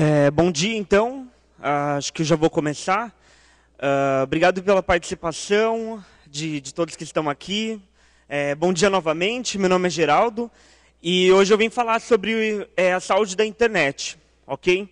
Bom dia, então. Acho que eu já vou começar. Obrigado pela participação de todos que estão aqui. Bom dia novamente, meu nome é Geraldo. E hoje eu vim falar sobre a saúde da internet, ok?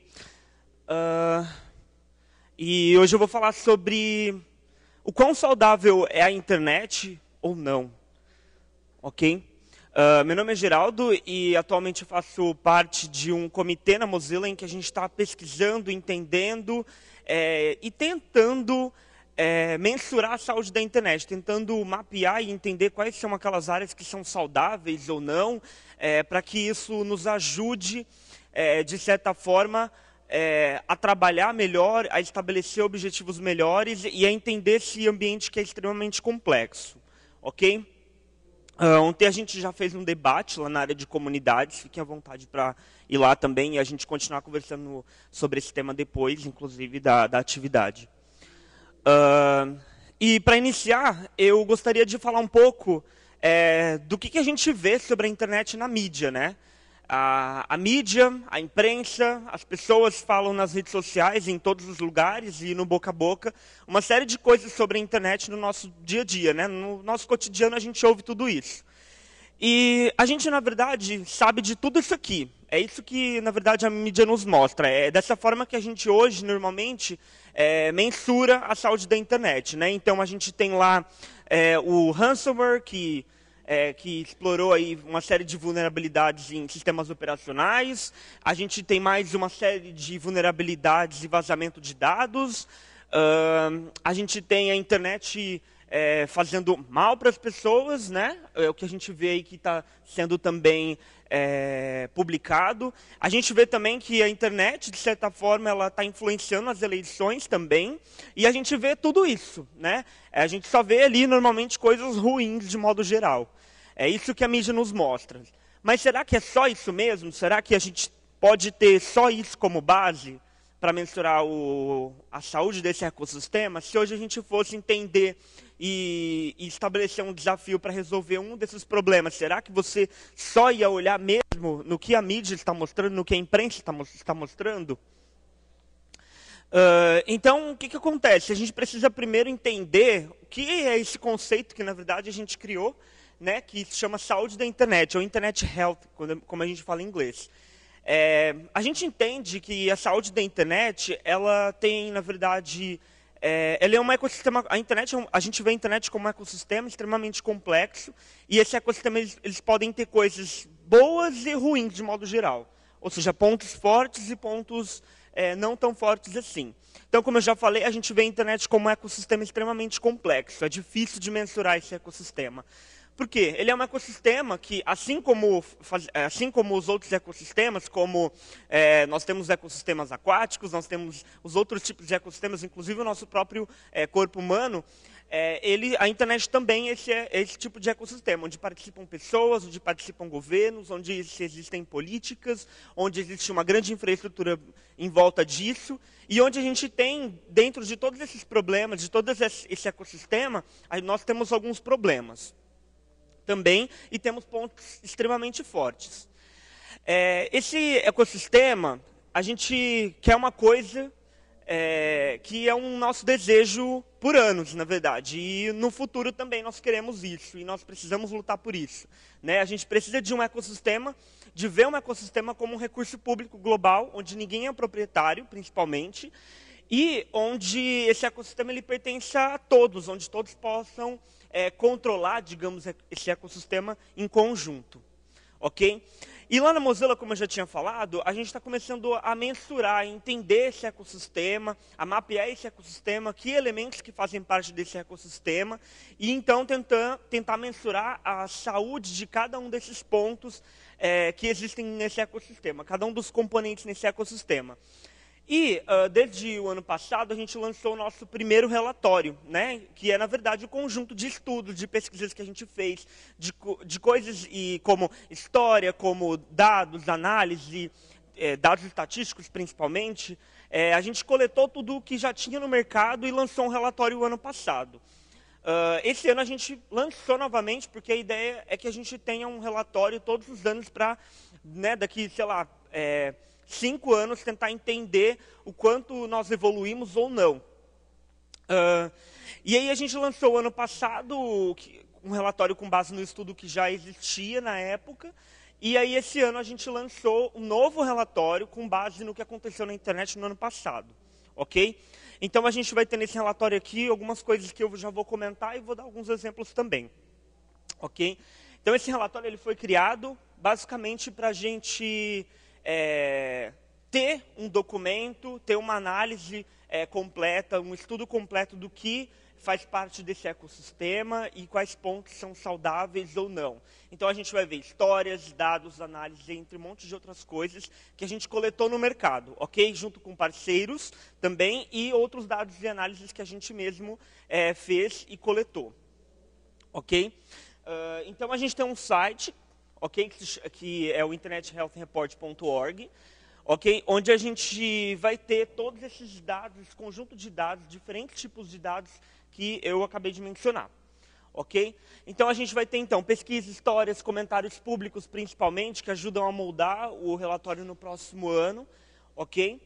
E hoje eu vou falar sobre o quão saudável é a internet ou não, ok? Meu nome é Geraldo e atualmente eu faço parte de um comitê na Mozilla em que a gente está pesquisando, entendendo e tentando mensurar a saúde da internet, tentando mapear e entender quais são aquelas áreas que são saudáveis ou não, para que isso nos ajude, de certa forma, a trabalhar melhor, a estabelecer objetivos melhores e a entender esse ambiente que é extremamente complexo, ok? Ontem a gente já fez um debate lá na área de comunidades, fiquem à vontade para ir lá também e a gente continuar conversando sobre esse tema depois, inclusive da atividade. E para iniciar, eu gostaria de falar um pouco do que a gente vê sobre a internet na mídia, né? A mídia, a imprensa, as pessoas falam nas redes sociais, em todos os lugares e no boca a boca, uma série de coisas sobre a internet no nosso dia a dia, né? No nosso cotidiano a gente ouve tudo isso. E a gente, na verdade, sabe de tudo isso aqui. É isso que, na verdade, a mídia nos mostra. É dessa forma que a gente hoje, normalmente, mensura a saúde da internet, né? Então, a gente tem lá o ransomware, que explorou aí uma série de vulnerabilidades em sistemas operacionais. A gente tem mais uma série de vulnerabilidades e vazamento de dados. A gente tem a internet fazendo mal para as pessoas, né? É o que a gente vê aí que está sendo também publicado. A gente vê também que a internet, de certa forma, ela está influenciando as eleições também. E a gente vê tudo isso, né? A gente só vê ali, normalmente, coisas ruins de modo geral. É isso que a mídia nos mostra. Mas será que é só isso mesmo? Será que a gente pode ter só isso como base para mensurar a saúde desse ecossistema? Se hoje a gente fosse entender e estabelecer um desafio para resolver um desses problemas, será que você só ia olhar mesmo no que a mídia está mostrando, no que a imprensa está mostrando? Então, o que acontece? A gente precisa primeiro entender o que é esse conceito que, na verdade, a gente criou, né, que se chama saúde da internet, ou Internet Health, como a gente fala em inglês. A gente entende que a saúde da internet, ela tem, na verdade, ela é um ecossistema. A internet, a gente vê a internet como um ecossistema extremamente complexo, e esse ecossistema eles podem ter coisas boas e ruins de modo geral, ou seja, pontos fortes e pontos não tão fortes assim. Então, como eu já falei, a gente vê a internet como um ecossistema extremamente complexo. É difícil de mensurar esse ecossistema. Por quê? Ele é um ecossistema que, assim como os outros ecossistemas, como nós temos ecossistemas aquáticos, nós temos os outros tipos de ecossistemas, inclusive o nosso próprio corpo humano, a internet também é esse tipo de ecossistema, onde participam pessoas, onde participam governos, onde existem políticas, onde existe uma grande infraestrutura em volta disso, e onde a gente tem, dentro de todos esses problemas, de todo esse ecossistema, nós temos alguns problemas também, e temos pontos extremamente fortes. Esse ecossistema, a gente quer uma coisa que é um nosso desejo por anos, na verdade. E no futuro também nós queremos isso, e nós precisamos lutar por isso, né? A gente precisa de um ecossistema, de ver um ecossistema como um recurso público global, onde ninguém é proprietário, principalmente, e onde esse ecossistema ele pertence a todos, onde todos possam controlar, digamos, esse ecossistema em conjunto, ok? E lá na Mozilla, como eu já tinha falado, a gente está começando a mensurar, a entender esse ecossistema, a mapear esse ecossistema, que elementos que fazem parte desse ecossistema, e então tentar mensurar a saúde de cada um desses pontos que existem nesse ecossistema, cada um dos componentes nesse ecossistema. E, desde o ano passado, a gente lançou o nosso primeiro relatório, né, que é, na verdade, o conjunto de estudos, de pesquisas que a gente fez, de coisas como história, como dados, análise, dados estatísticos, principalmente. A gente coletou tudo o que já tinha no mercado e lançou um relatório o ano passado. Esse ano a gente lançou novamente, porque a ideia é que a gente tenha um relatório todos os anos para, né, daqui, sei lá, 5 anos, tentar entender o quanto nós evoluímos ou não. E aí a gente lançou ano passado um relatório com base no estudo que já existia na época, e aí esse ano a gente lançou um novo relatório com base no que aconteceu na internet no ano passado, ok? Então a gente vai ter nesse relatório aqui algumas coisas que eu já vou comentar e vou dar alguns exemplos também, ok? Então esse relatório ele foi criado basicamente para a gente ter um documento, ter uma análise completa, um estudo completo do que faz parte desse ecossistema e quais pontos são saudáveis ou não. Então a gente vai ver histórias, dados, análises, entre um monte de outras coisas que a gente coletou no mercado, ok? Junto com parceiros também e outros dados e análises que a gente mesmo fez e coletou, ok? Então a gente tem um site, ok? Que é o internethealthreport.org, ok? Onde a gente vai ter todos esses dados, esse conjunto de dados, diferentes tipos de dados que eu acabei de mencionar, ok? Então a gente vai ter então pesquisas, histórias, comentários públicos principalmente, que ajudam a moldar o relatório no próximo ano, ok?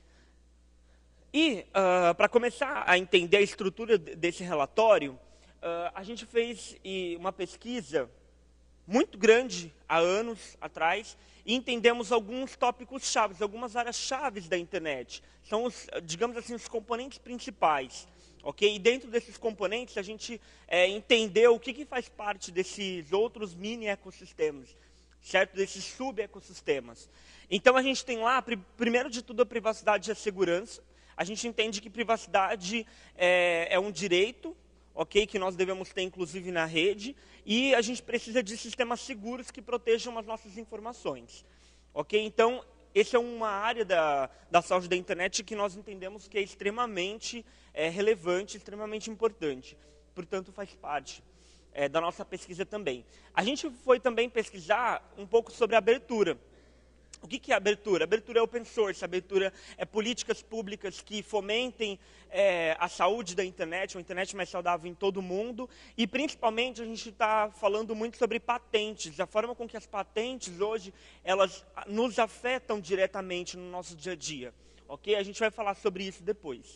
E para começar a entender a estrutura desse relatório, a gente fez uma pesquisa muito grande há anos atrás e entendemos alguns tópicos chaves, algumas áreas chaves da internet. São digamos assim, os componentes principais. Ok? E dentro desses componentes, a gente entendeu o que faz parte desses outros mini ecossistemas, certo? Desses sub-ecossistemas. Então, a gente tem lá, primeiro de tudo, a privacidade e a segurança. A gente entende que privacidade é um direito, ok? Que nós devemos ter, inclusive, na rede. E a gente precisa de sistemas seguros que protejam as nossas informações. Ok? Então, essa é uma área da saúde da internet que nós entendemos que é extremamente relevante, extremamente importante. Portanto, faz parte da nossa pesquisa também. A gente foi também pesquisar um pouco sobre a abertura. O que é abertura? Abertura é open source, abertura é políticas públicas que fomentem a saúde da internet, uma internet mais saudável em todo o mundo. E, principalmente, a gente está falando muito sobre patentes, a forma com que as patentes hoje, elas nos afetam diretamente no nosso dia a dia. Ok? A gente vai falar sobre isso depois.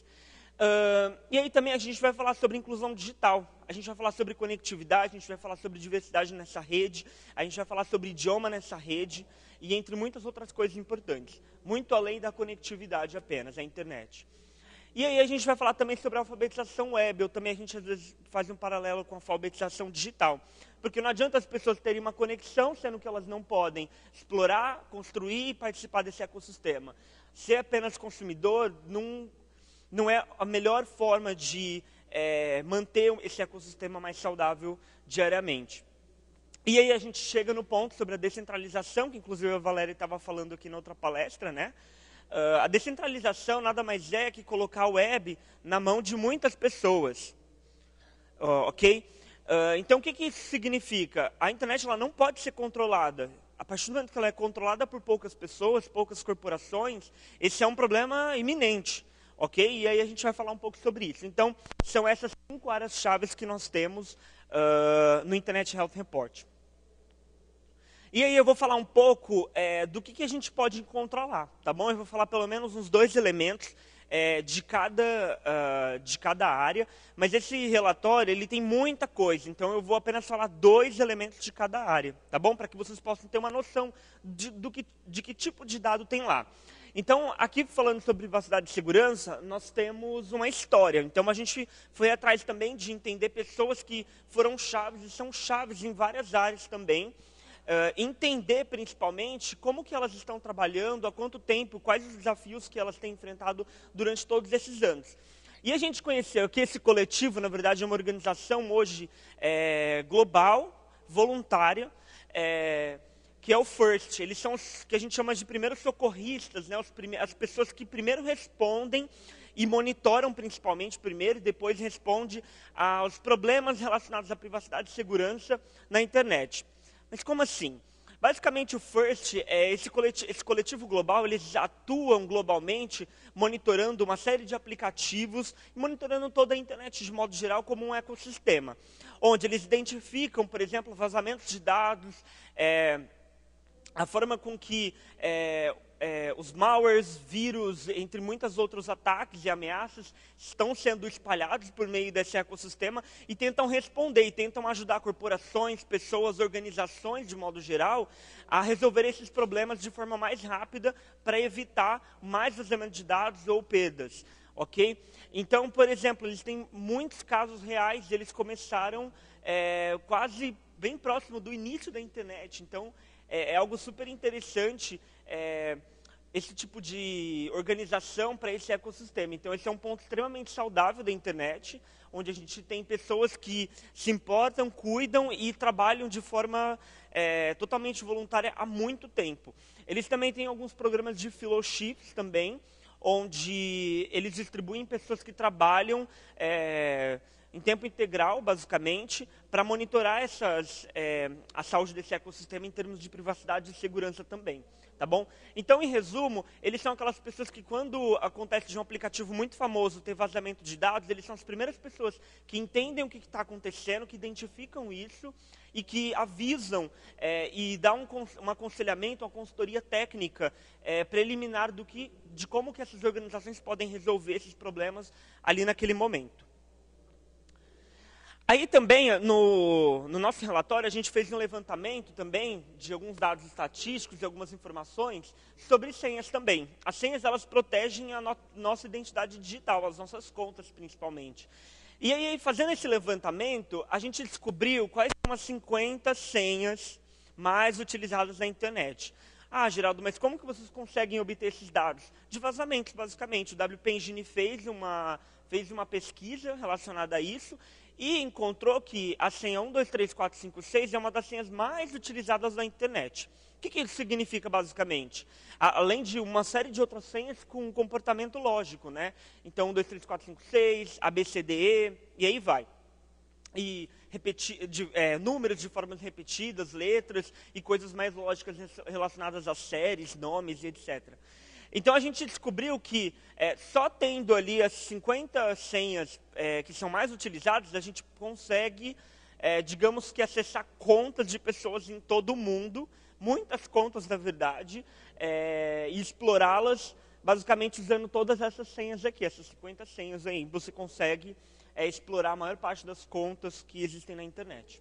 E aí também a gente vai falar sobre inclusão digital, a gente vai falar sobre conectividade, a gente vai falar sobre diversidade nessa rede, a gente vai falar sobre idioma nessa rede, e entre muitas outras coisas importantes, muito além da conectividade apenas, a internet. E aí a gente vai falar também sobre a alfabetização web, ou também a gente às vezes faz um paralelo com a alfabetização digital, porque não adianta as pessoas terem uma conexão, sendo que elas não podem explorar, construir e participar desse ecossistema. Ser apenas consumidor não é a melhor forma de manter esse ecossistema mais saudável diariamente. E aí a gente chega no ponto sobre a descentralização, que inclusive a Valéria estava falando aqui na outra palestra, né? A descentralização nada mais é que colocar a web na mão de muitas pessoas. Ok? Então o que isso significa? A internet ela não pode ser controlada. A partir do momento que ela é controlada por poucas pessoas, poucas corporações, esse é um problema iminente. Ok? E aí a gente vai falar um pouco sobre isso. Então, são essas 5 áreas-chave que nós temos no Internet Health Report. E aí eu vou falar um pouco do que a gente pode encontrar lá, tá bom? Eu vou falar pelo menos uns 2 elementos de cada área, mas esse relatório ele tem muita coisa, então eu vou apenas falar 2 elementos de cada área, tá bom? Para que vocês possam ter uma noção de que tipo de dado tem lá. Então, aqui falando sobre privacidade e segurança, nós temos uma história. Então, a gente foi atrás também de entender pessoas que foram chaves e são chaves em várias áreas também. Entender, principalmente, como que elas estão trabalhando, há quanto tempo, quais os desafios que elas têm enfrentado durante todos esses anos. E a gente conheceu que esse coletivo, na verdade, é uma organização hoje global, voluntária, que é o FIRST. Eles são os que a gente chama de primeiros socorristas, né? As pessoas que primeiro respondem e monitoram principalmente primeiro e depois respondem aos problemas relacionados à privacidade e segurança na internet. Mas como assim? Basicamente o FIRST, esse coletivo global, eles atuam globalmente monitorando uma série de aplicativos e monitorando toda a internet de modo geral como um ecossistema, onde eles identificam, por exemplo, vazamentos de dados, a forma com que os malwares, vírus, entre muitos outros ataques e ameaças, estão sendo espalhados por meio desse ecossistema e tentam responder, e tentam ajudar corporações, pessoas, organizações, de modo geral, a resolver esses problemas de forma mais rápida para evitar mais vazamento de dados ou perdas. Ok? Então, por exemplo, eles têm muitos casos reais, eles começaram quase bem próximo do início da internet. Então, é algo super interessante esse tipo de organização para esse ecossistema. Então, esse é um ponto extremamente saudável da internet, onde a gente tem pessoas que se importam, cuidam e trabalham de forma totalmente voluntária há muito tempo. Eles também têm alguns programas de fellowships também, onde eles distribuem pessoas que trabalham em tempo integral, basicamente, para monitorar a saúde desse ecossistema em termos de privacidade e segurança também. Tá bom? Então, em resumo, eles são aquelas pessoas que, quando acontece de um aplicativo muito famoso ter vazamento de dados, eles são as primeiras pessoas que entendem o que está acontecendo, que identificam isso e que avisam e dão um aconselhamento, uma consultoria técnica preliminar de como que essas organizações podem resolver esses problemas ali naquele momento. Aí também, no nosso relatório, a gente fez um levantamento também de alguns dados estatísticos e algumas informações sobre senhas também. As senhas, elas protegem a nossa identidade digital, as nossas contas principalmente. E aí, fazendo esse levantamento, a gente descobriu quais são as 50 senhas mais utilizadas na internet. Ah, Geraldo, mas como que vocês conseguem obter esses dados? De vazamentos, basicamente. O WP Engine fez uma pesquisa relacionada a isso e encontrou que a senha 123456 é uma das senhas mais utilizadas na internet. O que isso significa, basicamente? Além de uma série de outras senhas com comportamento lógico, né? Então, 123456, ABCDE, e aí vai. E números de formas repetidas, letras e coisas mais lógicas relacionadas a séries, nomes e etc. Então, a gente descobriu que só tendo ali as 50 senhas que são mais utilizadas, a gente consegue, digamos que, acessar contas de pessoas em todo o mundo, muitas contas, na verdade, e explorá-las, basicamente, usando todas essas senhas aqui, essas 50 senhas aí. Você consegue explorar a maior parte das contas que existem na internet.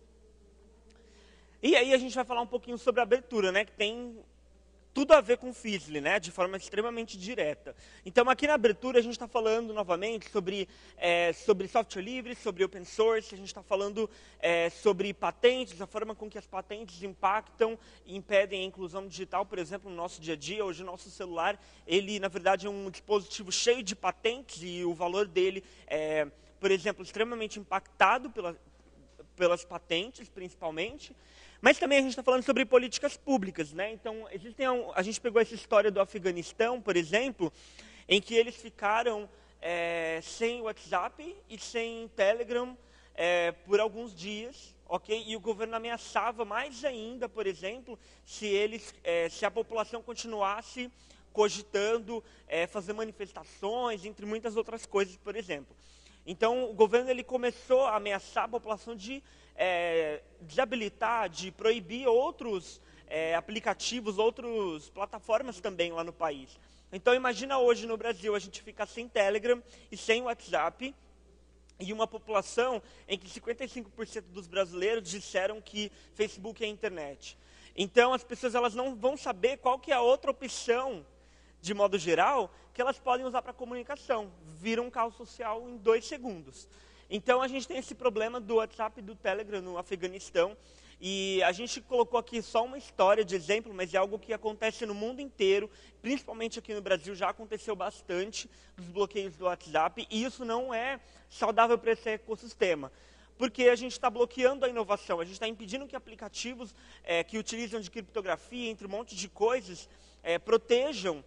E aí a gente vai falar um pouquinho sobre a abertura, né, que tem tudo a ver com o FISLI, né, de forma extremamente direta. Então, aqui na abertura, a gente está falando novamente sobre software livre, sobre open source, a gente está falando sobre patentes, a forma com que as patentes impactam e impedem a inclusão digital, por exemplo, no nosso dia a dia. Hoje, o nosso celular, ele, na verdade, é um dispositivo cheio de patentes e o valor dele é, por exemplo, extremamente impactado pelas patentes, principalmente. Mas também a gente está falando sobre políticas públicas, né? Então, a gente pegou essa história do Afeganistão, por exemplo, em que eles ficaram sem WhatsApp e sem Telegram por alguns dias, ok? E o governo ameaçava mais ainda, por exemplo, se a população continuasse cogitando fazer manifestações, entre muitas outras coisas, por exemplo. Então, o governo ele começou a ameaçar a população de desabilitar, de proibir outros aplicativos, outras plataformas também lá no país. Então, imagina hoje no Brasil a gente ficar sem Telegram e sem WhatsApp, e uma população em que 55% dos brasileiros disseram que Facebook é internet. Então, as pessoas elas não vão saber qual que é a outra opção, de modo geral, que elas podem usar para comunicação. Vira um caos social em 2 segundos. Então, a gente tem esse problema do WhatsApp e do Telegram no Afeganistão. E a gente colocou aqui só uma história de exemplo, mas é algo que acontece no mundo inteiro, principalmente aqui no Brasil, já aconteceu bastante dos bloqueios do WhatsApp. E isso não é saudável para esse ecossistema. Porque a gente está bloqueando a inovação, a gente está impedindo que aplicativos que utilizam de criptografia, entre um monte de coisas, protejam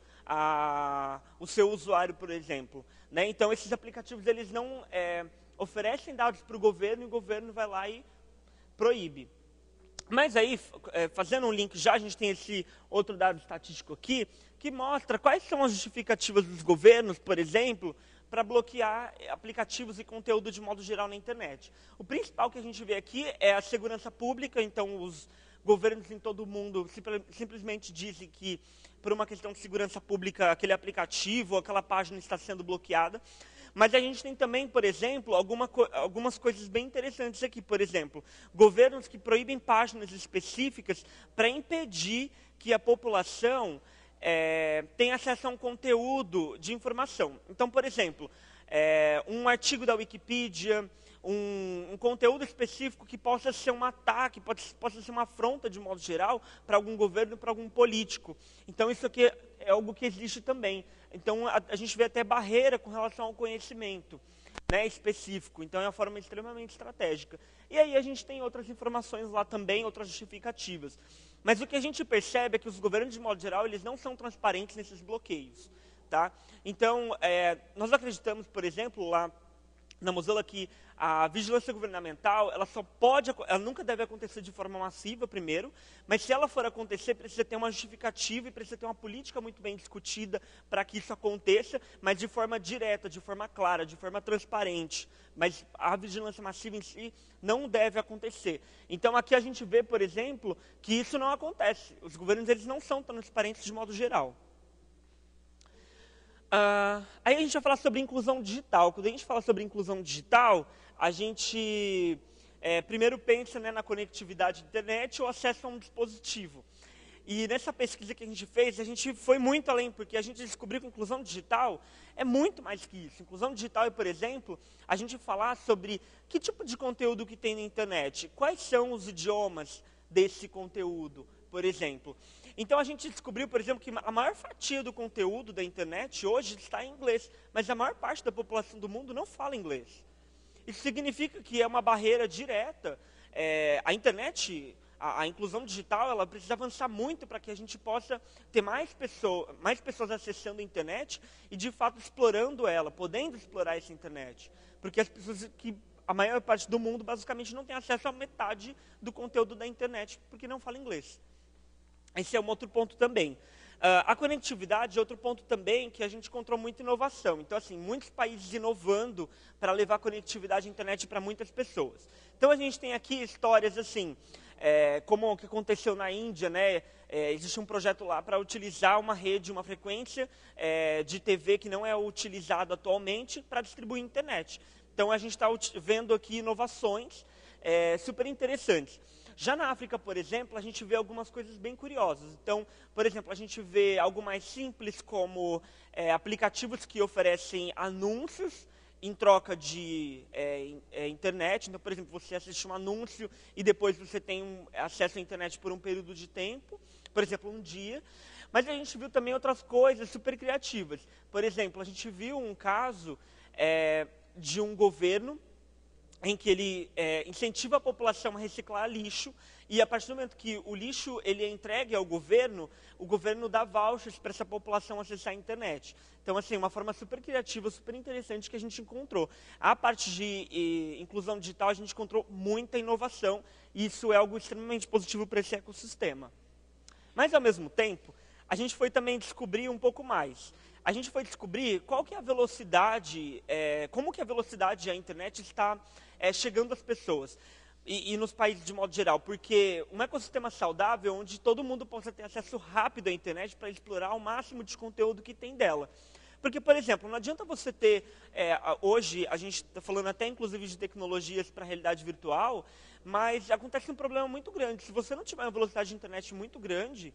o seu usuário, por exemplo. Né? Então, esses aplicativos eles não oferecem dados para o governo e o governo vai lá e proíbe. Mas aí, fazendo um link já, a gente tem esse outro dado estatístico aqui, que mostra quais são as justificativas dos governos, por exemplo, para bloquear aplicativos e conteúdo de modo geral na internet. O principal que a gente vê aqui é a segurança pública, então os governos em todo o mundo simplesmente dizem que, por uma questão de segurança pública, aquele aplicativo ou aquela página está sendo bloqueada. Mas a gente tem também, por exemplo, algumas coisas bem interessantes aqui. Por exemplo, governos que proíbem páginas específicas para impedir que a população tenha acesso a um conteúdo de informação. Então, por exemplo, um artigo da Wikipedia, um conteúdo específico que possa ser um ataque, possa ser uma afronta, de modo geral, para algum governo, para algum político. Então, isso aqui é algo que existe também. Então, a gente vê até barreira com relação ao conhecimento, né, específico. Então, é uma forma extremamente estratégica. E aí a gente tem outras informações lá também, outras justificativas. Mas o que a gente percebe é que os governos, de modo geral, eles não são transparentes nesses bloqueios. Tá? Então, nós acreditamos, por exemplo, lá na Mozilla, que a vigilância governamental, ela nunca deve acontecer de forma massiva, primeiro, mas se ela for acontecer, precisa ter uma justificativa e precisa ter uma política muito bem discutida para que isso aconteça, mas de forma direta, de forma clara, de forma transparente. Mas a vigilância massiva em si não deve acontecer. Então, aqui a gente vê, por exemplo, que isso não acontece. Os governos, eles não são transparentes de modo geral. Aí a gente vai falar sobre inclusão digital. Quando a gente fala sobre inclusão digital, a gente primeiro pensa, né, na conectividade à internet ou acesso a um dispositivo. E nessa pesquisa que a gente fez, a gente foi muito além, porque a gente descobriu que inclusão digital é muito mais que isso. Inclusão digital é, por exemplo, a gente falar sobre que tipo de conteúdo que tem na internet, quais são os idiomas desse conteúdo, por exemplo. Então, a gente descobriu, por exemplo, que a maior fatia do conteúdo da internet hoje está em inglês, mas a maior parte da população do mundo não fala inglês. Isso significa que é uma barreira direta. A internet, a inclusão digital, ela precisa avançar muito para que a gente possa ter mais pessoas acessando a internet e, de fato, explorando ela, podendo explorar essa internet. Porque as pessoas a maior parte do mundo, basicamente, não tem acesso a metade do conteúdo da internet, porque não fala inglês. Esse é um outro ponto também. A conectividade é outro ponto também que a gente encontrou muita inovação. Então, assim, muitos países inovando para levar conectividade à internet para muitas pessoas. Então, a gente tem aqui histórias assim, como o que aconteceu na Índia, né? Existe um projeto lá para utilizar uma rede, uma frequência de TV que não é utilizada atualmente para distribuir internet. Então, a gente está vendo aqui inovações super interessantes. Já na África, por exemplo, a gente vê algumas coisas bem curiosas. Então, por exemplo, a gente vê algo mais simples como aplicativos que oferecem anúncios em troca de internet. Então, por exemplo, você assiste um anúncio e depois você tem acesso à internet por um período de tempo, por exemplo, um dia. Mas a gente viu também outras coisas super criativas. Por exemplo, a gente viu um caso de um governo em que ele incentiva a população a reciclar lixo, e a partir do momento que o lixo ele é entregue ao governo, o governo dá vouchers para essa população acessar a internet. Então, assim, uma forma super criativa, super interessante que a gente encontrou. A parte de inclusão digital, a gente encontrou muita inovação, e isso é algo extremamente positivo para esse ecossistema. Mas, ao mesmo tempo, a gente foi também descobrir um pouco mais. A gente foi descobrir qual que é a velocidade, como que a velocidade da internet está chegando às pessoas e nos países de modo geral. Porque um ecossistema saudável onde todo mundo possa ter acesso rápido à internet para explorar o máximo de conteúdo que tem dela. Porque, por exemplo, não adianta você ter, hoje, a gente está falando até inclusive de tecnologias para a realidade virtual, mas acontece um problema muito grande. Se você não tiver uma velocidade de internet muito grande,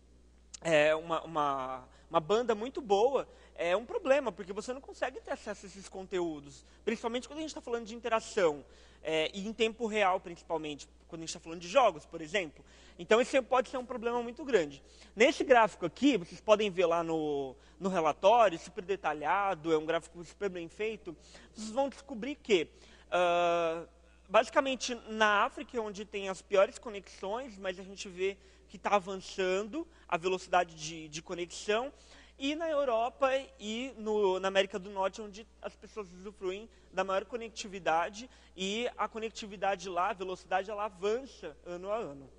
uma banda muito boa, é um problema, porque você não consegue ter acesso a esses conteúdos. Principalmente quando a gente está falando de interação, e em tempo real, principalmente, quando a gente está falando de jogos, por exemplo. Então, esse pode ser um problema muito grande. Nesse gráfico aqui, vocês podem ver lá no relatório, super detalhado, é um gráfico super bem feito, vocês vão descobrir que, basicamente, na África, onde tem as piores conexões, mas a gente vê que está avançando a velocidade de conexão, e na Europa e na América do Norte, onde as pessoas usufruem da maior conectividade, e a conectividade lá, a velocidade, ela avança ano a ano.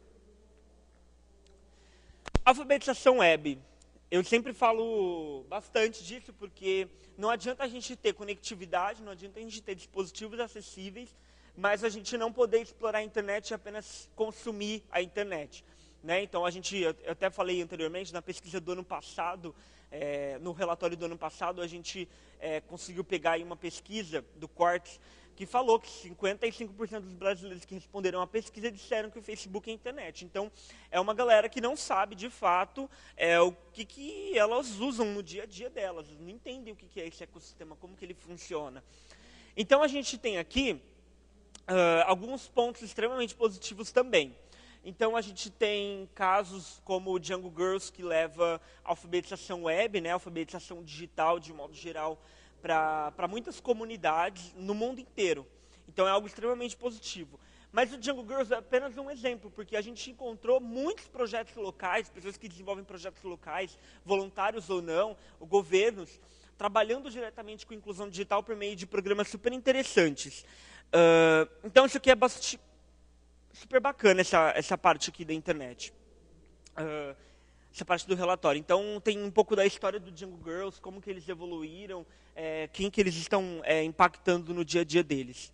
Alfabetização web. Eu sempre falo bastante disso, porque não adianta a gente ter conectividade, não adianta a gente ter dispositivos acessíveis, mas a gente não poder explorar a internet e apenas consumir a internet. Né? Então, eu até falei anteriormente, na pesquisa do ano passado, no relatório do ano passado, a gente conseguiu pegar aí uma pesquisa do Quartz, que falou que 55% dos brasileiros que responderam à pesquisa disseram que o Facebook é a internet. Então, é uma galera que não sabe, de fato, o que elas usam no dia a dia delas. Não entendem o que é esse ecossistema, como que ele funciona. Então, a gente tem aqui alguns pontos extremamente positivos também. Então, a gente tem casos como o Django Girls, que leva alfabetização web, né, alfabetização digital, de modo geral, para muitas comunidades no mundo inteiro. Então, é algo extremamente positivo. Mas o Django Girls é apenas um exemplo, porque a gente encontrou muitos projetos locais, pessoas que desenvolvem projetos locais, voluntários ou não, governos, trabalhando diretamente com inclusão digital por meio de programas super interessantes. Então, isso aqui é bastante super bacana, essa parte aqui da internet. Essa parte do relatório. Então, tem um pouco da história do Django Girls, como que eles evoluíram, quem que eles estão impactando no dia a dia deles.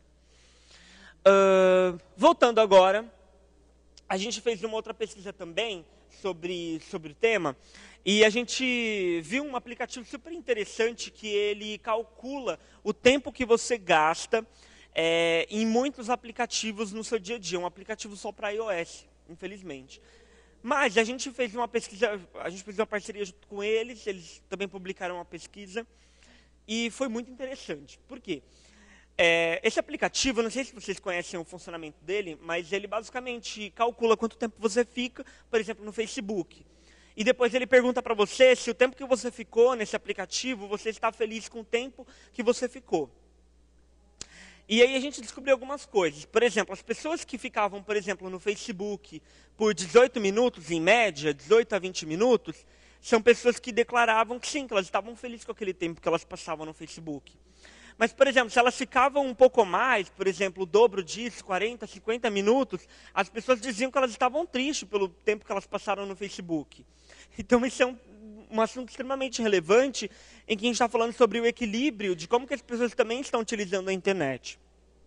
Voltando agora, a gente fez uma outra pesquisa também sobre o tema, e a gente viu um aplicativo super interessante que ele calcula o tempo que você gasta em muitos aplicativos no seu dia a dia, um aplicativo só para iOS, infelizmente. Mas a gente fez uma pesquisa, a gente fez uma parceria junto com eles também publicaram uma pesquisa, e foi muito interessante. Por quê? Esse aplicativo, não sei se vocês conhecem o funcionamento dele, mas ele basicamente calcula quanto tempo você fica, por exemplo, no Facebook. E depois ele pergunta para você se o tempo que você ficou nesse aplicativo, você está feliz com o tempo que você ficou. E aí a gente descobriu algumas coisas. Por exemplo, as pessoas que ficavam, por exemplo, no Facebook por 18 minutos, em média, 18 a 20 minutos, são pessoas que declaravam que sim, que elas estavam felizes com aquele tempo que elas passavam no Facebook. Mas, por exemplo, se elas ficavam um pouco mais, por exemplo, o dobro disso, 40, 50 minutos, as pessoas diziam que elas estavam tristes pelo tempo que elas passaram no Facebook. Então, isso é um assunto extremamente relevante em que a gente está falando sobre o equilíbrio de como que as pessoas também estão utilizando a internet.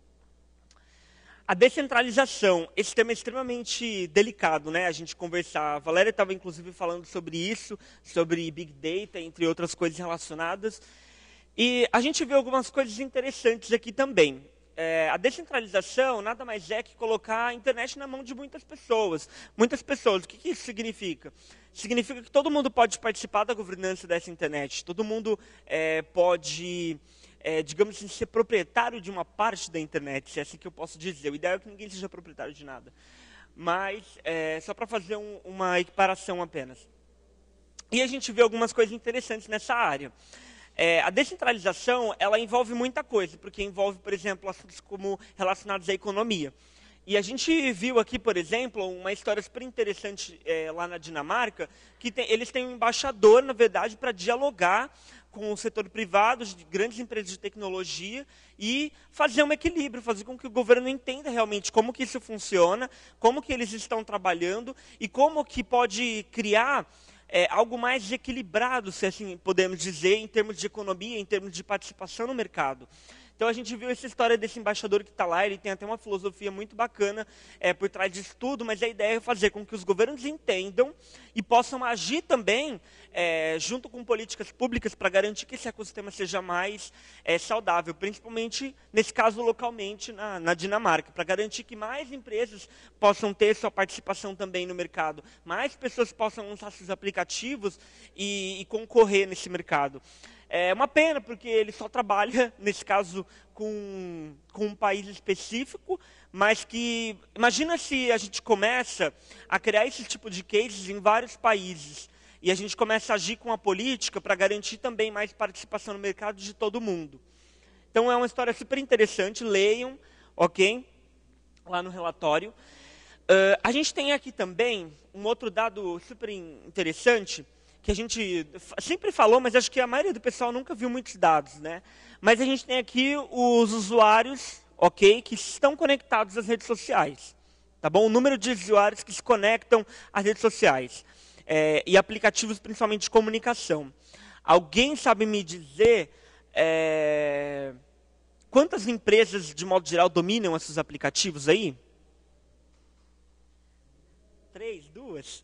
A descentralização, esse tema é extremamente delicado, né? A gente conversar, a Valéria estava inclusive falando sobre isso, sobre Big Data, entre outras coisas relacionadas. E a gente vê algumas coisas interessantes aqui também. A descentralização nada mais é que colocar a internet na mão de muitas pessoas. Muitas pessoas, o que isso significa? Significa que todo mundo pode participar da governança dessa internet. Todo mundo pode, digamos assim, ser proprietário de uma parte da internet, se é assim que eu posso dizer. O ideal é que ninguém seja proprietário de nada. Mas, só para fazer uma equiparação apenas. E a gente vê algumas coisas interessantes nessa área. A descentralização, ela envolve muita coisa, porque envolve, por exemplo, assuntos como relacionados à economia. E a gente viu aqui, por exemplo, uma história super interessante lá na Dinamarca, que eles têm um embaixador, na verdade, para dialogar com o setor privado, de grandes empresas de tecnologia, e fazer um equilíbrio, fazer com que o governo entenda realmente como que isso funciona, como que eles estão trabalhando, e como que pode criar algo mais equilibrado, se assim podemos dizer, em termos de economia, em termos de participação no mercado. Então a gente viu essa história desse embaixador que está lá, ele tem até uma filosofia muito bacana por trás disso tudo, mas a ideia é fazer com que os governos entendam e possam agir também junto com políticas públicas para garantir que esse ecossistema seja mais saudável, principalmente, nesse caso, localmente, na Dinamarca, para garantir que mais empresas possam ter sua participação também no mercado, mais pessoas possam usar seus aplicativos e concorrer nesse mercado. É uma pena, porque ele só trabalha, nesse caso, com um país específico, mas que, imagina se a gente começa a criar esse tipo de cases em vários países, e a gente começa a agir com a política para garantir também mais participação no mercado de todo mundo. Então, é uma história super interessante, leiam, ok? Lá no relatório. A gente tem aqui também um outro dado super interessante, que a gente sempre falou, mas acho que a maioria do pessoal nunca viu muitos dados, né? Mas a gente tem aqui os usuários, ok, que estão conectados às redes sociais, tá bom? O número de usuários que se conectam às redes sociais e aplicativos, principalmente de comunicação. Alguém sabe me dizer Quantas empresas, de modo geral, dominam esses aplicativos aí? 3, 2?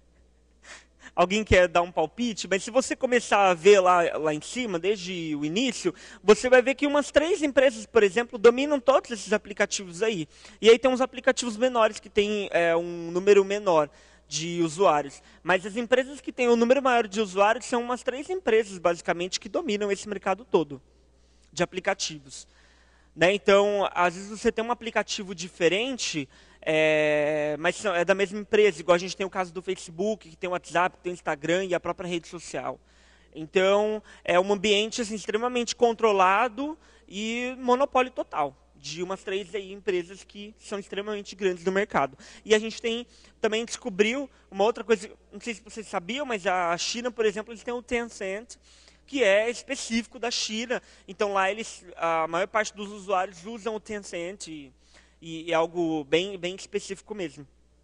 Alguém quer dar um palpite? Mas se você começar a ver lá em cima, desde o início, você vai ver que umas 3 empresas, por exemplo, dominam todos esses aplicativos aí. E aí tem uns aplicativos menores que têm um número menor de usuários. Mas as empresas que têm um número maior de usuários são umas 3 empresas, basicamente, que dominam esse mercado todo de aplicativos. Né? Então, às vezes você tem um aplicativo diferente, mas é da mesma empresa, igual a gente tem o caso do Facebook, que tem o WhatsApp, que tem o Instagram e a própria rede social. Então, é um ambiente assim, extremamente controlado e monopólio total de umas 3 aí, empresas que são extremamente grandes no mercado. E a gente também descobriu uma outra coisa, não sei se vocês sabiam, mas a China, por exemplo, eles têm o Tencent, que é específico da China. Então lá a maior parte dos usuários usam o Tencent e é algo bem específico mesmo.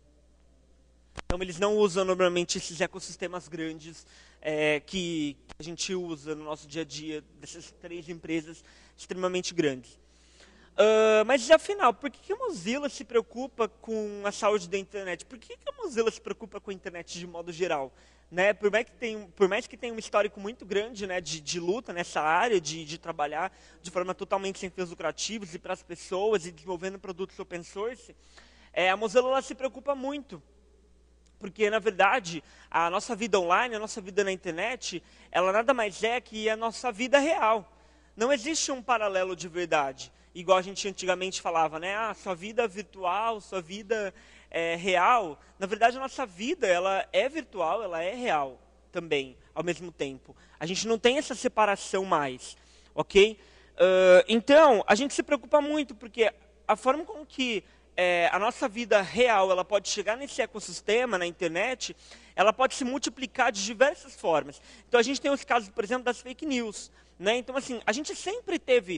Então eles não usam normalmente esses ecossistemas grandes que a gente usa no nosso dia a dia, dessas 3 empresas extremamente grandes. Mas afinal, por que a Mozilla se preocupa com a saúde da internet? Por que a Mozilla se preocupa com a internet de modo geral? Né? Por mais que tenha um histórico muito grande, né, de luta nessa área, de trabalhar de forma totalmente sem fins lucrativos e para as pessoas e desenvolvendo produtos open source, a Mozilla ela se preocupa muito. Porque, na verdade, a nossa vida online, a nossa vida na internet, ela nada mais é que a nossa vida real. Não existe um paralelo de verdade. Igual a gente antigamente falava, né? Sua vida virtual, sua vida real. Na verdade, a nossa vida ela é virtual, ela é real também, ao mesmo tempo. A gente não tem essa separação mais, ok? Então, a gente se preocupa muito, porque a forma com que a nossa vida real ela pode chegar nesse ecossistema, na internet, ela pode se multiplicar de diversas formas. Então, a gente tem os casos, por exemplo, das fake news. Né? Então, assim, a gente sempre teve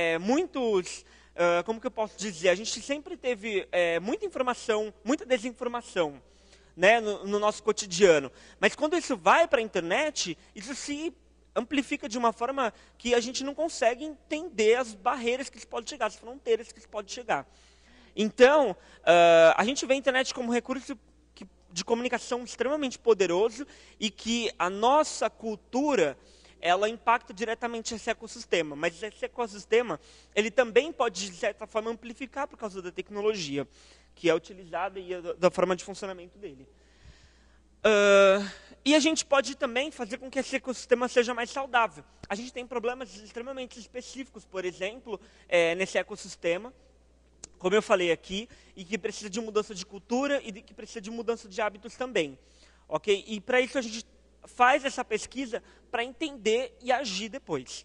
como que eu posso dizer? A gente sempre teve muita informação, muita desinformação, né, no nosso cotidiano. Mas quando isso vai para a internet, isso se amplifica de uma forma que a gente não consegue entender as barreiras que isso pode chegar, as fronteiras que isso pode chegar. Então, a gente vê a internet como um recurso de comunicação extremamente poderoso e que a nossa cultura ela impacta diretamente esse ecossistema, mas esse ecossistema ele também pode, de certa forma, amplificar por causa da tecnologia que é utilizada e da forma de funcionamento dele. E a gente pode também fazer com que esse ecossistema seja mais saudável. A gente tem problemas extremamente específicos, por exemplo, nesse ecossistema, como eu falei aqui, e que precisa de mudança de cultura e que precisa de mudança de hábitos também. Okay? E para isso a gente faz essa pesquisa para entender e agir depois.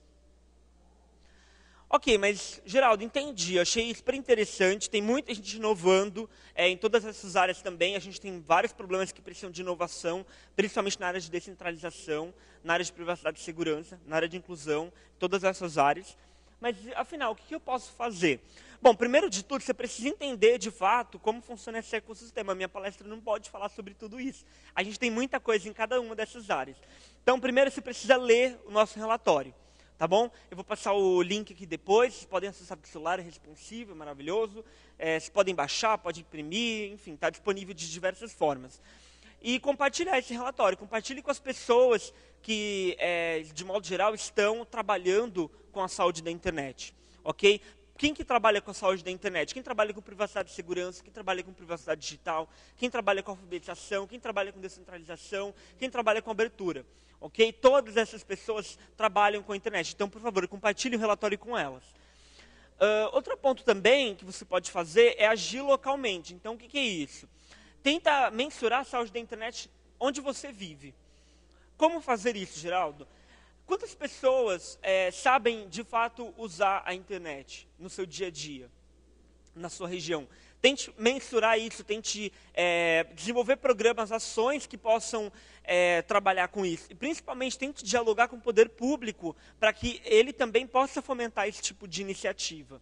Ok, mas, Geraldo, entendi, achei super interessante, tem muita gente inovando em todas essas áreas também, a gente tem vários problemas que precisam de inovação, principalmente na área de descentralização, na área de privacidade e segurança, na área de inclusão, todas essas áreas. Mas, afinal, o que eu posso fazer? Bom, primeiro de tudo, você precisa entender, de fato, como funciona esse ecossistema. A minha palestra não pode falar sobre tudo isso. A gente tem muita coisa em cada uma dessas áreas. Então, primeiro, você precisa ler o nosso relatório. Tá bom? Eu vou passar o link aqui depois. Vocês podem acessar pelo celular, é responsivo, é maravilhoso. Vocês podem baixar, pode imprimir, enfim, está disponível de diversas formas. E compartilhar esse relatório. Compartilhe com as pessoas que, de modo geral, estão trabalhando com a saúde da internet. Ok? Quem que trabalha com a saúde da internet? Quem trabalha com privacidade e segurança? Quem trabalha com privacidade digital? Quem trabalha com alfabetização? Quem trabalha com descentralização? Quem trabalha com abertura? Ok? Todas essas pessoas trabalham com a internet. Então, por favor, compartilhe o relatório com elas. Outro ponto também que você pode fazer é agir localmente. Então, o que é isso? Tenta mensurar a saúde da internet onde você vive. Como fazer isso, Geraldo? Quantas pessoas sabem, de fato, usar a internet no seu dia a dia, na sua região? Tente mensurar isso, tente desenvolver programas, ações que possam trabalhar com isso. E, principalmente, tente dialogar com o poder público para que ele também possa fomentar esse tipo de iniciativa.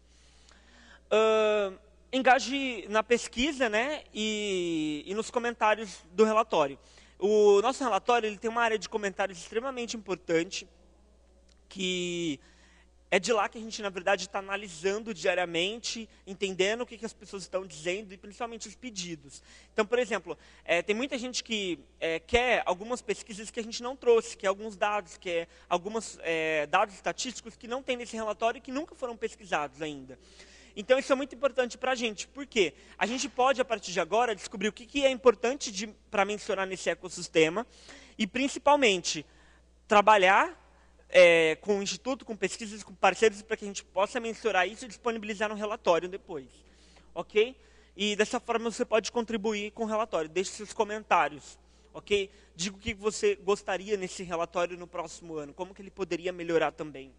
Engaje na pesquisa, né, e nos comentários do relatório. O nosso relatório ele tem uma área de comentários extremamente importante, que é de lá que a gente, na verdade, está analisando diariamente, entendendo o que as pessoas estão dizendo e principalmente os pedidos. Então, por exemplo, tem muita gente que quer algumas pesquisas que a gente não trouxe, quer alguns dados, quer alguns dados estatísticos que não tem nesse relatório e que nunca foram pesquisados ainda. Então, isso é muito importante para a gente. Por quê? A gente pode, a partir de agora, descobrir o que é importante para mencionar nesse ecossistema e, principalmente, trabalhar com o Instituto, com pesquisas, com parceiros, para que a gente possa mensurar isso e disponibilizar no relatório depois. Ok? E dessa forma você pode contribuir com o relatório. Deixe seus comentários. Ok? Diga o que você gostaria nesse relatório no próximo ano. Como que ele poderia melhorar também.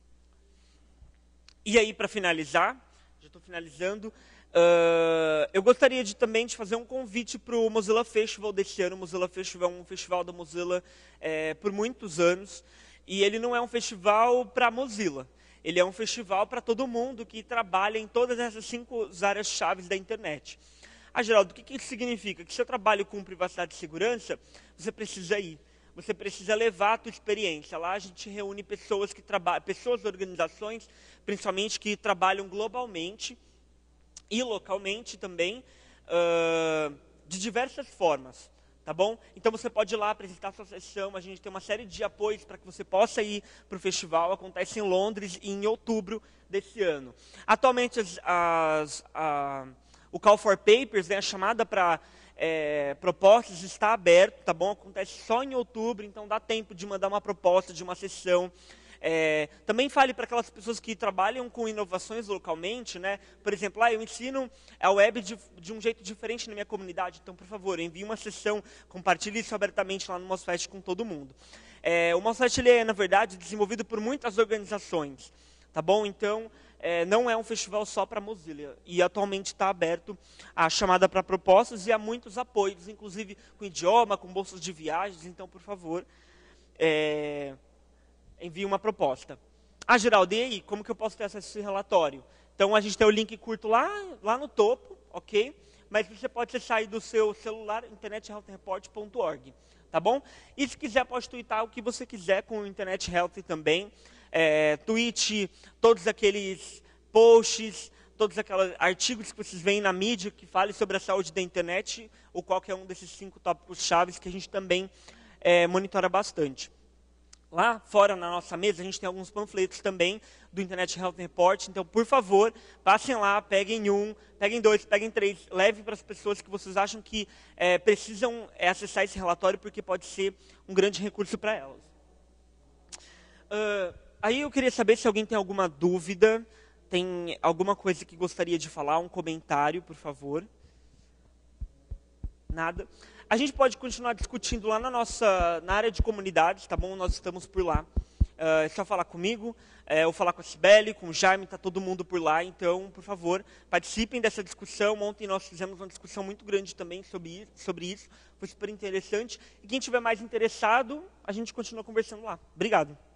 E aí, para finalizar, já estou finalizando, eu gostaria também de fazer um convite para o Mozilla Festival desse ano. O Mozilla Festival é um festival da Mozilla por muitos anos. E ele não é um festival para Mozilla. Ele é um festival para todo mundo que trabalha em todas essas 5 áreas-chave da internet. Geraldo, o que isso significa? Que se eu trabalho com privacidade e segurança, você precisa ir. Você precisa levar a tua experiência. Lá a gente reúne pessoas que trabalham, pessoas, organizações, principalmente que trabalham globalmente e localmente também, de diversas formas. Tá bom? Então você pode ir lá apresentar a sua sessão, a gente tem uma série de apoios para que você possa ir para o festival, acontece em Londres em outubro desse ano. Atualmente o Call for Papers, né, a chamada para propostas está aberto, tá bom? Acontece só em outubro, então dá tempo de mandar uma proposta de uma sessão. Também fale para aquelas pessoas que trabalham com inovações localmente, né? Por exemplo, eu ensino a web de um jeito diferente na minha comunidade, então, por favor, envie uma sessão, compartilhe isso abertamente lá no Mozfest com todo mundo. O Mozfest, ele é, na verdade, desenvolvido por muitas organizações, tá bom? Então, não é um festival só para Mozilla, e atualmente está aberto a chamada para propostas e há muitos apoios, inclusive com idioma, com bolsas de viagens, então, por favor, envie uma proposta. Geraldo, e aí, como que eu posso ter acesso a esse relatório? Então, a gente tem o link curto lá no topo, ok? Mas você pode acessar aí do seu celular, internethealthreport.org, tá bom? E se quiser, pode twittar o que você quiser com o Internet Health também. Tweet todos aqueles posts, todos aqueles artigos que vocês veem na mídia que falem sobre a saúde da internet, ou qualquer um desses 5 tópicos chaves que a gente também monitora bastante. Lá fora, na nossa mesa, a gente tem alguns panfletos também do Internet Health Report. Então, por favor, passem lá, peguem 1, peguem 2, peguem 3. Levem para as pessoas que vocês acham que precisam acessar esse relatório, porque pode ser um grande recurso para elas. Aí eu queria saber se alguém tem alguma dúvida, tem alguma coisa que gostaria de falar, um comentário, por favor. Nada. A gente pode continuar discutindo lá na área de comunidades, tá bom? Nós estamos por lá. É só falar comigo, ou falar com a Cibele, com o Jaime, está todo mundo por lá. Então, por favor, participem dessa discussão. Ontem nós fizemos uma discussão muito grande também sobre isso. Foi super interessante. E quem estiver mais interessado, a gente continua conversando lá. Obrigado.